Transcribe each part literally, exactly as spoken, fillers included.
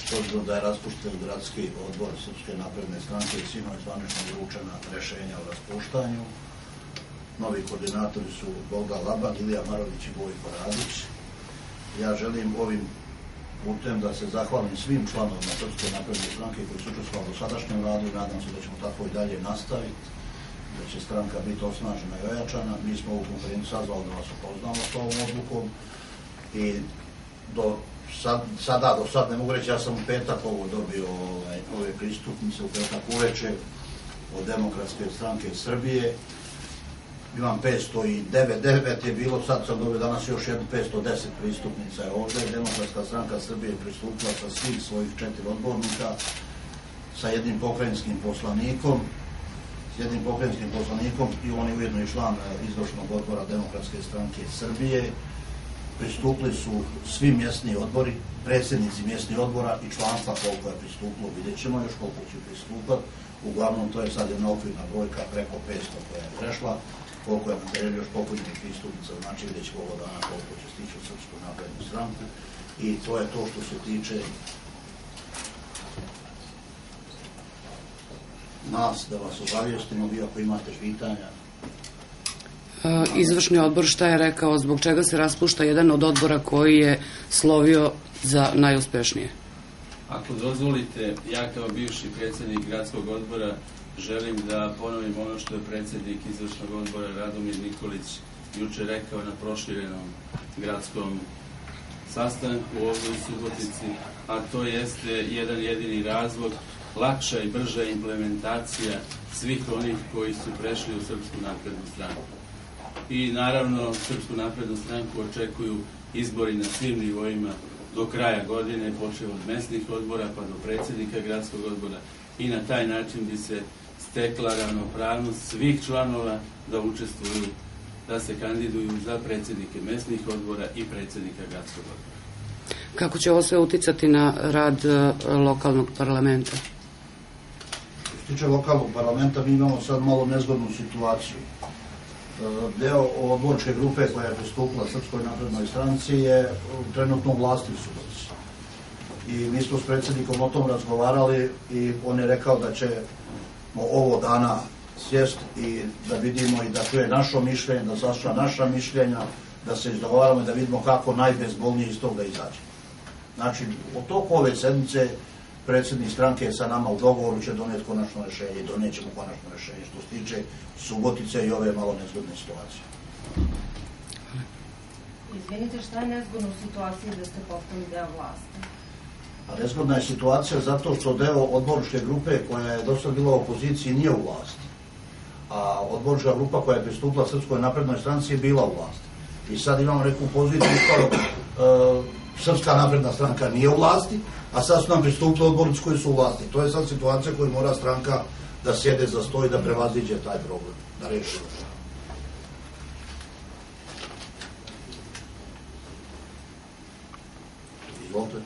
s obzirom da je raspušten gradski odbor Srpske napredne stranke i sinoć zvanično uručena rešenja o raspuštanju. Novi koordinatori su Boga Laban, Ilija Marović i Vojko Radić. Ja želim ovim putem da se zahvalim svim članovima Srpske napredne stranke koji su učestvovali u sadašnjem radu i nadam se da ćemo tako i dalje nastaviti, da će stranka biti osnažena i ojačana. Mi smo ovu konferenciju sazvali da vas upoznamo s ovom odlukom i do sad, sada, do sad ne mogu reći, ja sam u petak ovo dobio ovaj, ove pristupnice u petak uveče od Demokratske stranke Srbije. Imam petsto devet, devet je bilo, sad sam dobio danas još jednu petsto deset pristupnica je ovdje. Demokratska stranka Srbije je pristupila sa svih svojih četiri odbornika, sa jednim pokrajinskim poslanikom, s jednim pokrajinskim poslanikom i on je ujedno i član izvršnog odbora Demokratske stranke Srbije. Pristupili su svi mjesni odbori, predsjednici mjesnih odbora i članstva koliko je pristupilo, vidjet ćemo još koliko će pristupati. Uglavnom to je sad jedna okvirna brojka preko petsto koja je prešla. Koliko je na terenu još popunjenih pristupnica, znači vidjet ćemo ovo dana koliko će stići u Srpsku naprednu stranku. I to je to što se tiče nas, da vas obavijestimo, vi ako imate pitanja. Izvršni odbor šta je rekao, zbog čega se raspušta jedan od odbora koji je slovio za najuspešnije? Ako dozvolite, ja kao bivši predsjednik gradskog odbora želim da ponovim ono što je predsjednik izvršnog odbora Radomir Nikolić juče rekao na proširenom gradskom sastanku ovdje u Subotici, a to jeste jedan jedini razlog, lakša i brža implementacija svih onih koji su prešli u Srpsku naprednu stranku. I naravno Srpsku naprednu stranku očekuju izbori na svim nivoima do kraja godine, počeo od mesnih odbora pa do predsjednika gradskog odbora i na taj način bi se stekla ravnopravnost svih članova da učestvuju, da se kandiduju za predsjednike mesnih odbora i predsjednika gradskog odbora. Kako će ovo sve uticati na rad lokalnog parlamenta? Što se tiče lokalnog parlamenta, mi imamo sad malo nezgodnu situaciju. Deo odborčke grupe koja je pristupila Srpskoj naprednoj stranci je trenutno u vlasti u Subotici. I mi smo s predsjednikom o tom razgovarali i on je rekao da će ovo dana sjest i da vidimo i da čuje naše mišljenje, da sasluša naša mišljenja, da se izdogovaramo i da vidimo kako najbezbolnije iz toga izađe. Znači, od toku ove sedmice predsjednik stranke sa nama u dogovoru će donijeti konačno rješenje i donijet ćemo konačno rješenje što se tiče Subotice i ove malo nezgodne situacije. Izvinite, šta je nezgodno u situaciji da ste postali deo vlasti? A nezgodna je situacija zato što deo odborčke grupe koja je do sad bila u opoziciji nije u vlasti. A odborčka grupa koja je pristupila Srpskoj naprednoj stranci je bila u vlasti. I sad imamo neku poziciju kao uh, Srpska napredna stranka nije u vlasti, a sad su nam pristupili odbornici koji su u vlasti. To je sad situacija koju mora stranka da sjede za sto i da prevaziđe taj problem, da reši. Izvolite.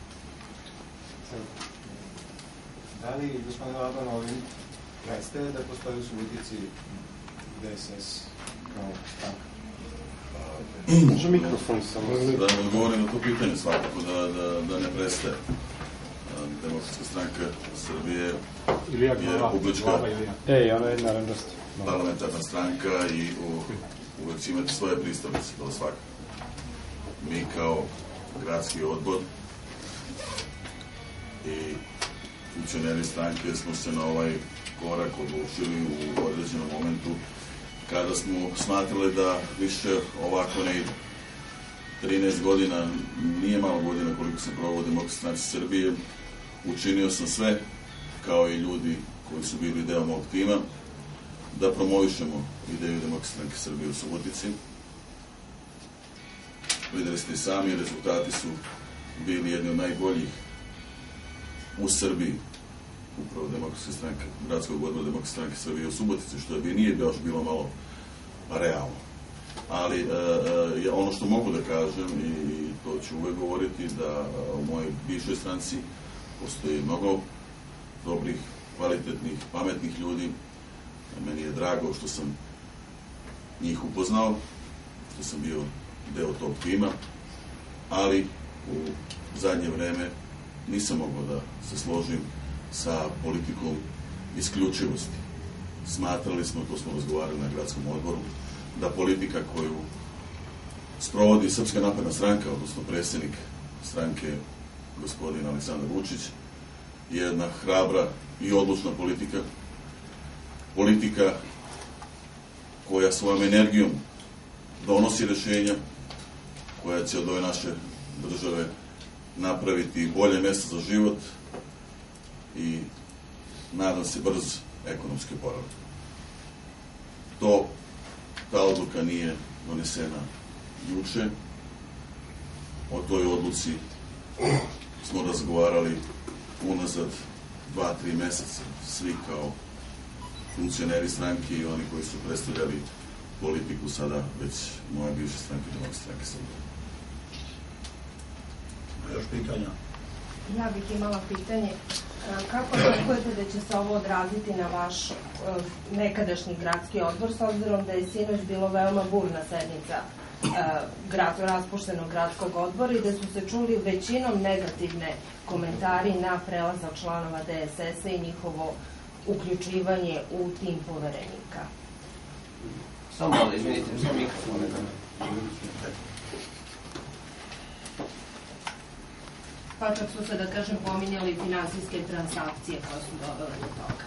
Da li, gospodin Laban, ovim prestaje da postoji u Subotici D S S kao stranka? Može mikrofon samo. Da odgovorim na to pitanje svakako, da ne prestaje. Demokratska stranka Srbije je republička parlamentarna stranka i uvek će imati svoje pristalice, to svakako. Mi kao gradski odbor i funkcioneri stranke smo se na ovaj korak odlučili u određenom momentu kada smo smatrali da više ovako ne ide. trinaest godina, nije malo godina koliko sam provao u Demokratskoj stranci Srbije, učinio sam sve, kao i ljudi koji su bili deo mog tima, da promovišemo ideju Demokratske stranke Srbije u Subotici. Videli ste i sami, rezultati su bili jedni od najboljih u Srbiji, upravo Demokratske stranke, gradskog odbora Demokratske stranke Srbije u Subotici, što je nije baš bilo malo realno. Ali ono što mogu da kažem, i to ću uvek govoriti, da u mojoj bivšoj stranci postoji mnogo dobrih, kvalitetnih, pametnih ljudi. Meni je drago što sam njih upoznao, što sam bio deo tog tima, ali u zadnje vreme nisam mogao da se složim sa politikom isključivosti. Smatrali smo, to smo razgovarali na gradskom odboru, da politika koju sprovodi Srpska napredna stranka, odnosno predsjednik stranke gospodin Aleksandar Vučić, je jedna hrabra i odlučna politika. Politika koja svojom energijom donosi rešenja, koja će od ove naše države napraviti bolje mjesto za život i nadam se brz ekonomski oporavak. To, ta odluka nije donesena juče. O toj odluci smo razgovarali unazad dva, tri meseca, svi kao funkcioneri stranke i oni koji su predstavljali politiku sada već moja bivša stranka i Demokratske stranke Srbije. Još pitanja? Ja bih imala pitanje. Kako očekujete da će se ovo odraziti na vaš nekadašnji gradski odbor, s obzirom da je sinoć bilo veoma burna sednica raspuštenog gradskog odbora i da su se čuli većinom negativne komentari na prelazak članova D S S-a i njihovo uključivanje u tim poverenika? Samo malo, izvinite, samo mikrofon. Pa čak su se, da kažem, pominjali finansijske transakcije koje su dovele do toga.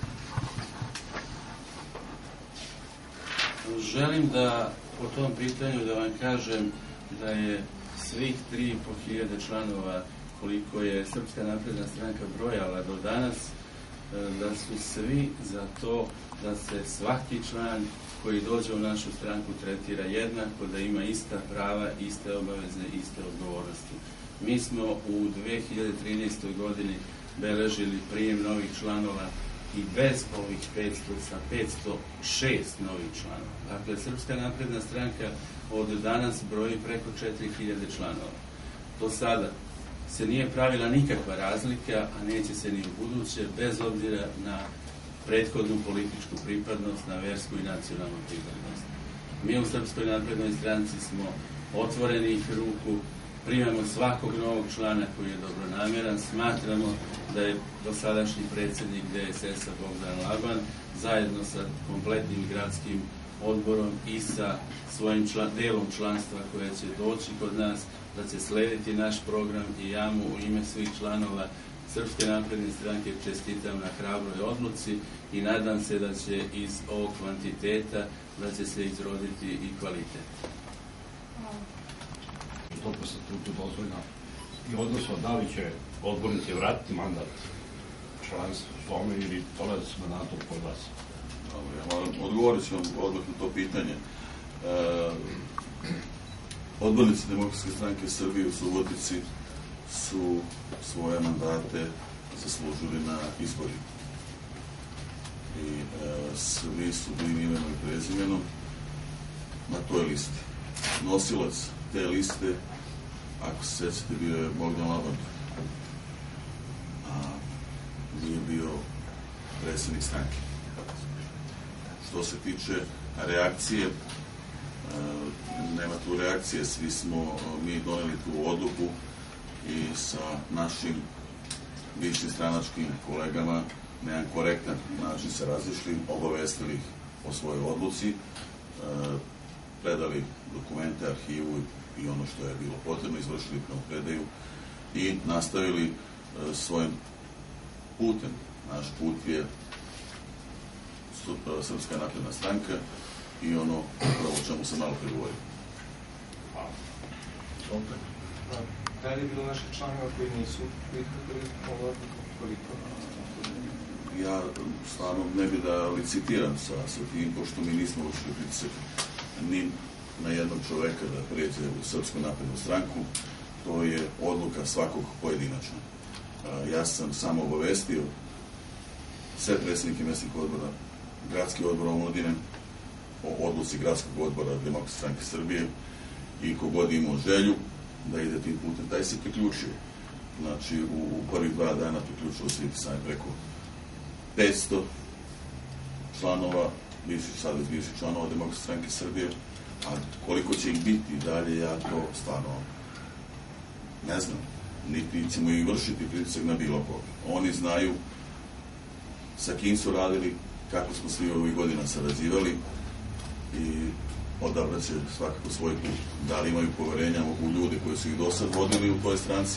Želim da po tom pitanju da vam kažem da je svih tri i po hiljade članova koliko je Srpska napredna stranka brojala do danas, da su svi za to da se svaki član koji dođe u našu stranku tretira jednako, da ima ista prava, iste obaveze, iste odgovornosti. Mi smo u dve hiljade trinaestoj godini beležili prijem novih članova i bez ovih petsto sa petsto šest novih članova. Dakle, Srpska napredna stranka od danas broji preko četiri hiljade članova. Do sada se nije pravila nikakva razlika, a neće se ni u buduće, bez obzira na prethodnu političku pripadnost, na versku i nacionalnu pripadnost. Mi u Srpskoj naprednoj stranci smo otvorenih ruku, primamo svakog novog člana koji je dobronameran, smatramo da je dosadašnji predsjednik D S S-a Bogdan Laban zajedno sa kompletnim gradskim odborom i sa svojim član, delom članstva koje će doći kod nas, da će slediti naš program i ja mu u ime svih članova Srpske napredne stranke čestitam na hrabroj odluci i nadam se da će iz ovog kvantiteta da će se izroditi i kvalitet. To po statutu dozvoljeno i odnosno da li će odbornici vratiti mandat članstvu tome ili dolaze s mandatom kod vas? Ja moram odgovorit ću vam odmah na to pitanje. Odbornici Demokratske stranke Srbije u Subotici su svoje mandate zaslužili na izborima. I svi su bili imenom i prezimenom na toj listi. Nosilac te liste, ako se sjećate, bio je Bogdan Laban, a nije bio predsjednik stranke. Što se tiče reakcije, nema tu reakcije, svi smo mi doneli tu odluku i sa našim bivšim stranačkim kolegama na jedan korektan način se razišli, obavestili ih o svojoj odluci, predali dokumente, arhivu i ono što je bilo potrebno, izvršili predaju i nastavili svojim putem. Naš put je Srpska napredna stranka i ono upravo o čemu sam malo pregovorio. Da li je bilo naših članova koji nisu prihvatili ovo koliko? Ja stvarno ne bi da licitiram sa, sa tim, pošto mi nismo učili pritisak ni na jednog čoveka da pređe u Srpsku naprednu stranku. To je odluka svakog pojedinačno. Ja sam samo obavestio sve predsjednike mesnih odbora, gradski odbor Omladine, o odluci gradskog odbora Demokratske stranke Srbije i kogod imao želju da ide tim putem, taj se priključio. Znači, u prvih dva dana priključilo se sami preko petsto članova, bivših sada iz bivših članova Demokratske stranke Srbije, a koliko će ih biti dalje, ja to stvarno ne znam. niti ćemo i vršiti pritisak na bilo koga. Oni znaju sa kim su radili, kako smo svi ovih godina sarađivali i odabrat će svakako svoj put. Da li imaju poverenja u ljude koji su ih do sad vodili u toj stranci,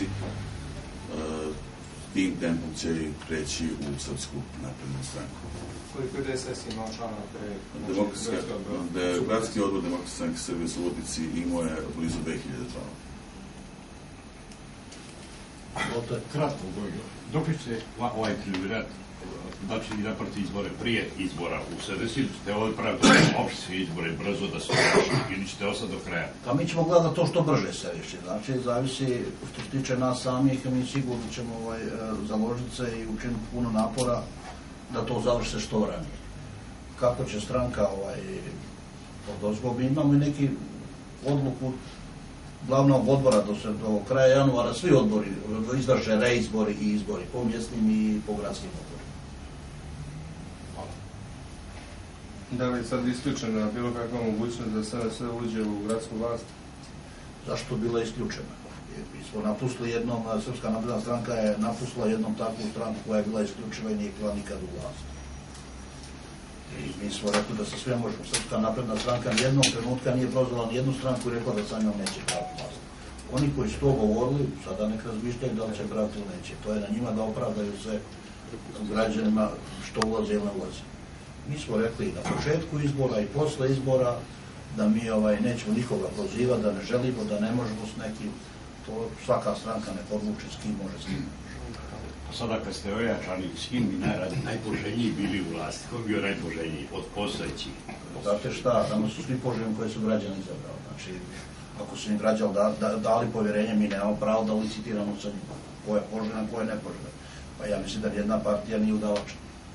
tim tempom će i preći u Srpsku naprednu stranku. Koliko je D S S imao članova pre? Gradski odbor Demokratske stranke Srbije u Subotici imao je blizu dve hiljade članova. To je kratko, Gojko. Dok će ovaj kandidat znači i naprati izbore prije izbora u sledeći, ćete ovaj praviti opšte izbore brzo da se uvrši ili ćete ostati do kraja? Pa mi ćemo gledati to što brže se riješi. Znači, zavisi što se tiče nas samih, mi sigurno ćemo ovaj, založiti se i učiniti puno napora da to završi što ranije. Kako će stranka ovaj, odozgo, mi imamo i neki odluku glavnog odbora do, se, do kraja januara, svi odbori izvrše reizbori i izbori po mjesnim i po gradskim odborima. Da li je sad isključena bilo kakva mogućnost da sada sve uđe u gradsku vlast? Zašto bila isključena? Mi smo napustili jednom, Srpska napredna stranka je napustila jednom takvu stranku koja je bila isključiva i nije bila nikad u vlast. I mi smo rekli da se sve možemo. Srpska napredna stranka nijednog trenutka nije prozvala nijednu stranku i rekla da sa njom neće praviti vlast. Oni koji su to govorili, sada nek razmišljaju da li će praviti ili neće. To je na njima da opravdaju se građanima što ulaze ili ne ulaze. Mi smo rekli na početku izbora i posle izbora da mi ovaj, nećemo nikoga prozivati, da ne želimo, da ne možemo s nekim. To svaka stranka ne podluči s kim može, s kim ne može. A sada kad ste ojačani, s kim bi najpoželjniji bili u vlasti? Ko bi bio najpoželjniji od postojećih? Znate šta, tamo su svi poželjni koje su građani izabrali. Znači, ako su im građani da, da, dali povjerenje, mi nemamo pravo da licitiramo sa njima. Ko je poželjan, ko je nepoželjan. Pa ja mislim da jedna partija nije udavača.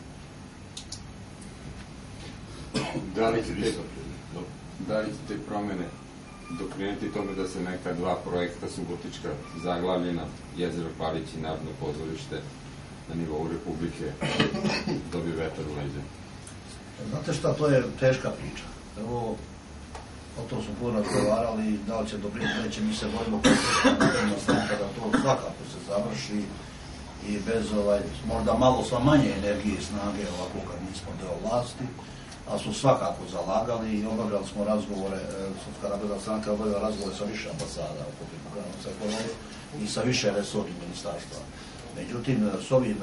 Da li ćete, da li ćete promene doprinijeti tome da se neka dva projekta Subotička zaglavljena, Jezero Palić i Narodno pozorište na nivou Republike dobije vetar u leđa? Znate šta, to je teška priča. Evo, o tom smo puno razgovarali, da li će doprinijeti, neće, mi se borimo da to svakako se završi i bez ovaj, možda malo sva manje energije i snage ovako kad nismo deo vlasti, ali smo svakako zalagali i obavljali smo razgovore, Srpska napredna stranka obavljala razgovore sa više ambasada oko prekogranične ekonomije i sa više resornih ministarstva. Međutim, s ovim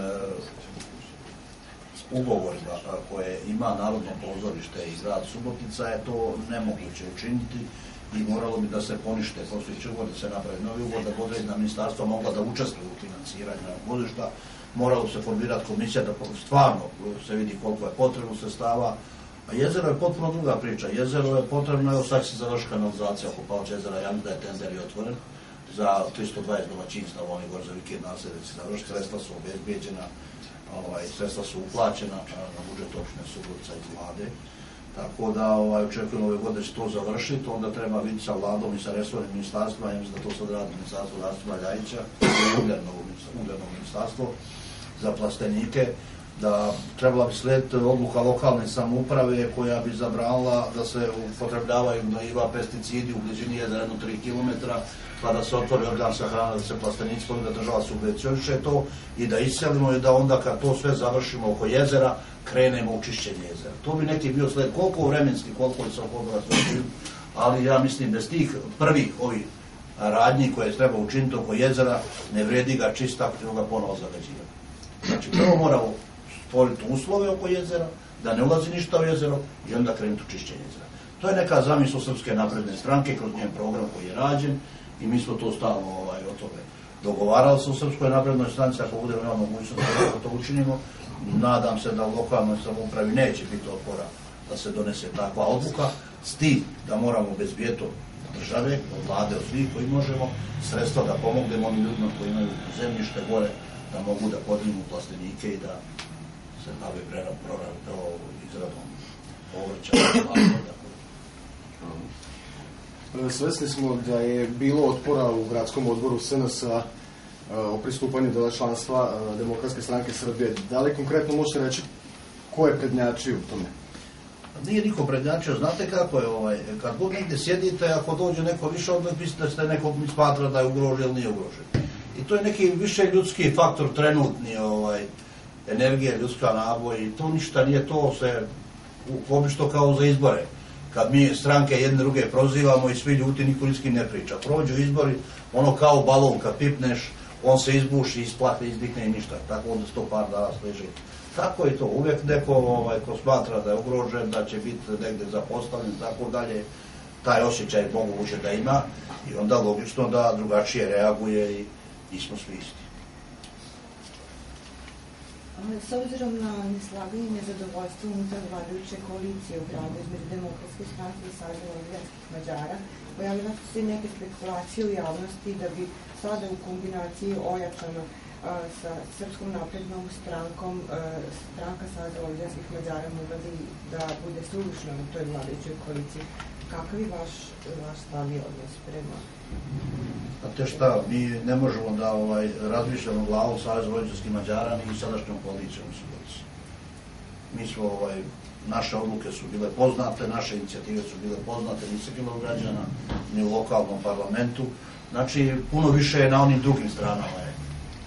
ugovorima koje ima Narodno pozorište i grad Subotica je to nemoguće učiniti i moralo bi da se ponište postojeći ugovor, da se napravi novi ugovor, da određena ministarstva mogla da učestvuju u financiranju pozorišta, moralo se formirati komisija da stvarno se vidi koliko je potrebno sredstava. A jezero je potpuno druga priča. Jezero je potrebno, evo sad će se završiti kanalizacija oko Palača jezera, ja mislim da je tender i otvoren za tristo dvadeset domaćinstva, oni gore za vikend naselje se završiti, sredstva su obezbeđena, ovaj, sredstva su uplaćena na budžet opštine Subotica iz vlade. Tako da ovaj, očekujemo ove godine da će to završiti, onda treba vidjeti sa vladom i sa resornim ministarstvima, ja mislim da to sad radi ministarstvo Rastima Ljajića, ugljedno ministarstvo za plastenike, da trebala bi slijediti odluka lokalne samouprave koja bi zabranila da se upotrebljavaju gnojiva, pesticidi u blizini jezera jedno tri kilometra, pa da se otvori organska hrana, da se plastenici, da država subvencioniše to i da isselimo i da onda kad to sve završimo oko jezera, krenemo u čišćenje jezera. To bi neki bio sled, koliko vremenski, koliko je sa okolo, ali ja mislim bez tih prvih ovih radnji koje treba učiniti oko jezera, ne vredi ga čista ako ćemo ga ponovo zagađivati. Znači, prvo moramo stvoriti uslove oko jezera, da ne ulazi ništa u jezero i onda krenuti u čišćenje jezera. To je neka zamisao Srpske napredne stranke kroz njen program koji je rađen i mi smo to stalno ovaj, o tome dogovarali se u Srpskoj naprednoj stranci, ako budemo imali mogućnost da to učinimo. Nadam se da u lokalnoj samoupravi neće biti otpora da se donese takva odluka, s tim da moramo obezbijeti od države, od vlade, od svih koji možemo, sredstva da pomognemo onim ljudima koji imaju zemljište gore, da mogu da podnijemo plastenike i da se bave prerad, izradom povrća. Svesni smo da je bilo otpora u gradskom odboru S N S-a o pristupanju do članstva Demokratske stranke Srbije. Da li konkretno možete reći ko je prednjačio u tome? Nije niko prednjačio. Znate kako je, ovaj, kad god negdje sjedite, ako dođe neko više odmah, mislite da ste nekog smatra da je ugrožen ili nije ugrožen. I to je neki više ljudski faktor, trenutni, ovaj, energija, ljudska naboj, i to ništa nije, to se obično kao za izbore. Kad mi stranke jedne druge prozivamo i svi ljuti, niko ni s kim ne priča. Prođu izbori, ono kao balon, kad pipneš, on se izbuši, isplate, izdikne i ništa. Tako onda sto par dana sliži. Tako je to. Uvijek neko ovaj, ko smatra da je ugrožen, da će biti negde zapostavljen, tako dalje, taj osjećaj moguće da ima i onda logično da drugačije reaguje i nismo svi isti. S obzirom na neslaganje i nezadovoljstvo unutar vladajuće koalicije u gradu između Demokratske stranke i Saveza vojvođanskih Mađara, pojavile su se neke spekulacije u javnosti da bi sada u kombinaciji ojačana sa Srpskom naprednom strankom, stranka Saveza vojvođanskih Mađara mogla da bude suvišna u toj vladajućoj koaliciji. Kakav je vaš, vaš stav i odnos prema? Znate šta, mi ne možemo da ovaj, razmišljamo glavom Saveza vojvođanskih Mađara ni sadašnjom koalicijom u Subotici. Mi smo, ovaj, naše odluke su bile poznate, naše inicijative su bile poznate, ni sa kilo građana, ni u lokalnom parlamentu. Znači, puno više je na onim drugim stranama. Je.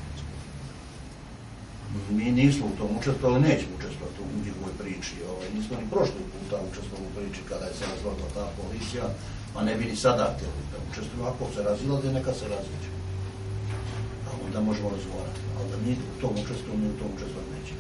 Mi nismo u tom učestvovali, nećemo učestvovati u njihovoj priči. Ovaj, nismo ni prošli puta učestvovali u priči kada je se razvodila ta koalicija, a ne bi ni sada htjeli da učestvujemo. Ako se razilaze, neka se razilaze. A onda možemo razgovarati. Ali da mi u tom učestvujemo, mi u tom učestvovati nećemo.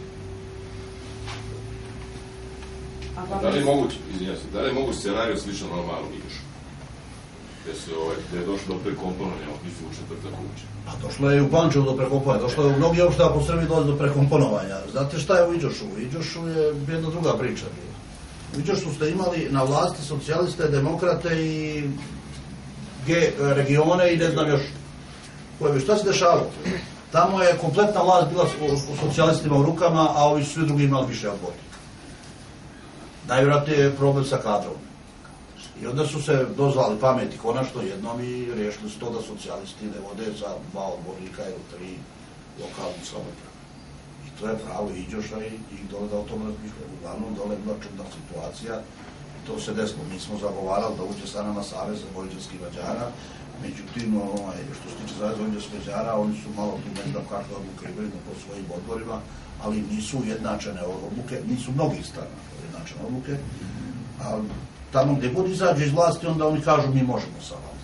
Da li je moguće, izvinjam se, da li je moguće scenariju slično na Malom Iđošu? Gde se ovaj, gde je došlo do prekomponovanja, ako nisi u četvrtak uče. Pa došlo je i u Pančevu do prekomponovanja, došlo je u mnogi opština po Srbiji dolazi do prekomponovanja. Znate šta je u Iđošu? U Iđošu je jedna druga priča bila. U Iđošu ste imali na vlasti socijaliste, demokrate i G regione i ne znam još koje bi. Šta se dešavalo? Tamo je kompletna vlast bila u socijalistima u rukama, a ovi su svi drugi imali više odbornika. Najvjerojatnije je problem sa kadrom. I onda su se dozvali pameti konačno jednom i riješili su to da socijalisti ne vode za dva odbornika ili tri lokalnih samouprave. I to je pravo Iđoša i, i dole da o tom razmišljaju. Uglavnom dole je bila čudna situacija. To se desilo. Mi smo zagovarali da uđe sa nama Saveza vojvođanskih Mađara. Međutim, ovaj, što se tiče Saveza vojvođanskih Mađara, oni su malo tu ne znam kakve odluke imaju po svojim odborima, ali nisu ujednačene odluke, nisu mnogih strana ujednačene odluke, ali tamo gdje god izađe iz vlasti, onda oni kažu mi možemo sa vama.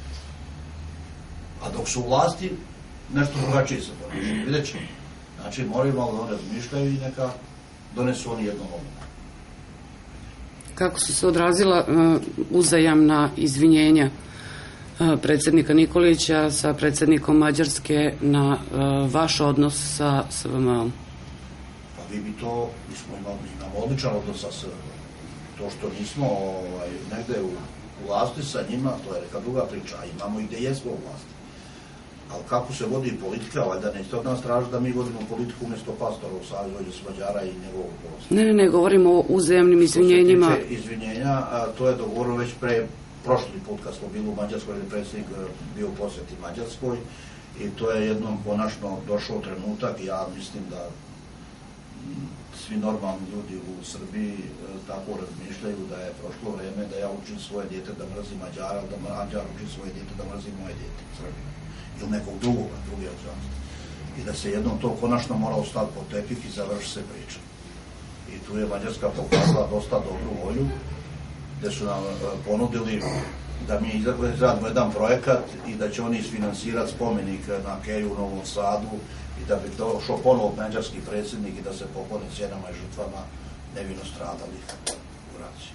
A dok su u vlasti, nešto drugačije se ponaša. Vidjet ćemo. Znači, moraju malo da oni razmišljaju i neka donesu oni jednom odluku. Kako su se odrazila uh, uzajamna izvinjenja uh, predsjednika Nikolića sa predsjednikom Mađarske na uh, vaš odnos sa S V M-om? Pa vi bi to, mi smo imali, imamo odličan odnos sa S V M-om. To što nismo ovaj, negde u, u vlasti sa njima, to je neka druga priča, a imamo i gde jesmo u vlasti. Ali kako se vodi politika, valjda nećete od nas tražiti da mi vodimo politiku umjesto pastora u Savezu vojvođanskih Mađara i njegovog posla. Ne, ne, ne, govorimo o uzajamnim izvinjenjima. Što se tiče izvinjenja, a, to je dogovoreno već pre prošli put kad smo bili u Mađarskoj, jer je predsjednik bio u posjeti Mađarskoj i to je jednom konačno došao trenutak i ja mislim da svi normalni ljudi u Srbiji e, tako razmišljaju da je prošlo vreme da ja učim svoje dijete da mrzi Mađara, da Mađar uči svoje dijete da mrzi moje dijete Srbina ili nekog drugog, drugi obzornosti. I da se jednom to konačno mora ostati po tepih i završi se priča. I tu je Mađarska pokazala dosta dobru volju, gde su nam e, ponudili da mi izradimo jedan projekat i da će oni isfinansirati spomenik na Keju u Novom Sadu i da bi došao ponovo mađarski predsjednik i da se pokloni cijenama i žrtvama nevino stradalih u raciji.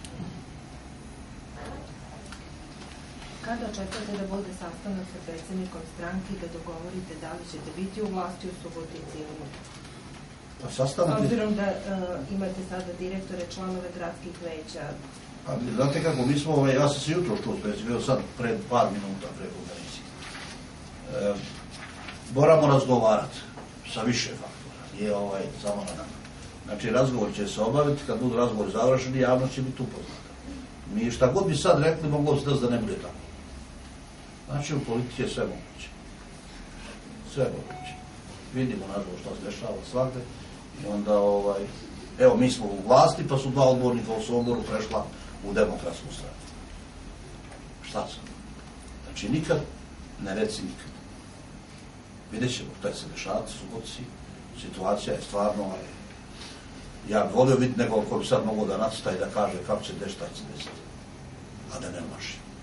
Kada očekujete da bude sastanak sa predsjednikom stranke i da dogovorite da li ćete biti u vlasti u Subotici ili ne? Pa sastanak... Obzirom da uh, imate sada direktore, članove gradskih veća. Pa, znate kako, mi smo, ovaj, ja sam se jutro što uspjeti, bio sad pred par minuta pre konferencije. E, moramo razgovarati sa više faktora, je ovaj, samo na nama. Znači, razgovor će se obaviti, kad budu razgovori završeni, javnost će biti upoznata. Mi šta god bi sad rekli, moglo se da ne bude tako. Znači, u politici je sve moguće. Sve moguće. Vidimo, nažalost, šta se dešava svakde i onda, ovaj, evo, mi smo u vlasti, pa su dva odbornika u Somboru prešla u Demokratsku stranu. Šta sam? Znači, nikad ne reci nikad. Vidjet ćemo šta će se dešavati u Subotici. Situacija je stvarno, ja bih volio vidjeti nekog ko bi sad mogo da nacrta i da kaže kako će desiti, šta će se desiti, a da ne maši.